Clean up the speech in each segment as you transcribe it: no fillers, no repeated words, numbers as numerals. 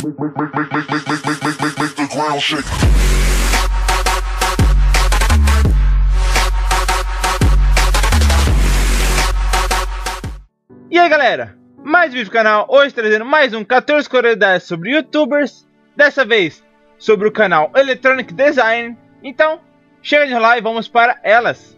Make the ground shake. E aí galera, mais um vídeo do canal, hoje trazendo mais um 14 curiosidades sobre youtubers, dessa vez sobre o canal Electronic Design. Então, chega de enrolar e vamos para elas.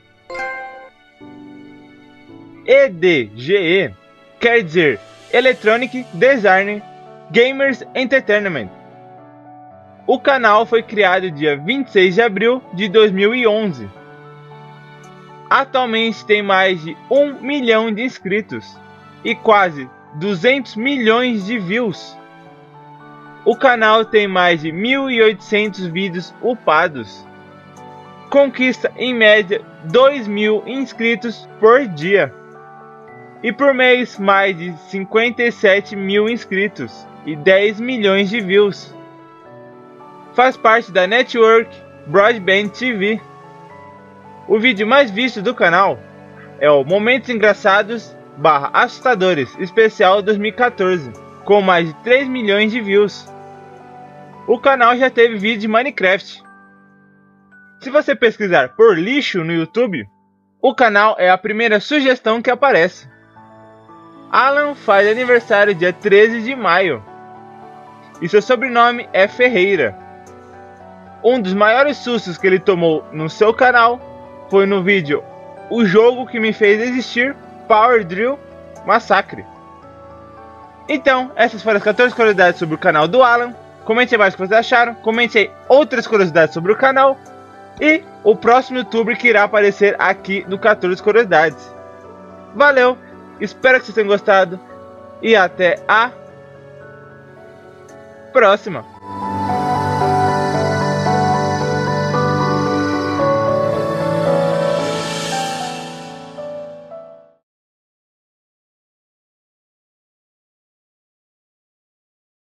EDGE quer dizer Electronic Design Gamers Entertainment. O canal foi criado dia 26 de abril de 2011. Atualmente tem mais de 1 milhão de inscritos e quase 200 milhões de views. O canal tem mais de 1.800 vídeos upados. Conquista em média 2.000 inscritos por dia. E por mês mais de 57 mil inscritos e 10 milhões de views. Faz parte da Network Broadband TV. O vídeo mais visto do canal é o Momentos Engraçados / Assustadores Especial 2014, com mais de 3 milhões de views. O canal já teve vídeo de Minecraft. Se você pesquisar por lixo no YouTube, o canal é a primeira sugestão que aparece. Alan faz aniversário dia 13 de maio e seu sobrenome é Ferreira. Um dos maiores sustos que ele tomou no seu canal foi no vídeo O Jogo que Me Fez Existir, Power Drill Massacre. Então, essas foram as 14 curiosidades sobre o canal do Alan. Comente aí mais o que vocês acharam, comente aí outras curiosidades sobre o canal e o próximo youtuber que irá aparecer aqui no 14 curiosidades. Valeu, espero que vocês tenham gostado e até a próxima.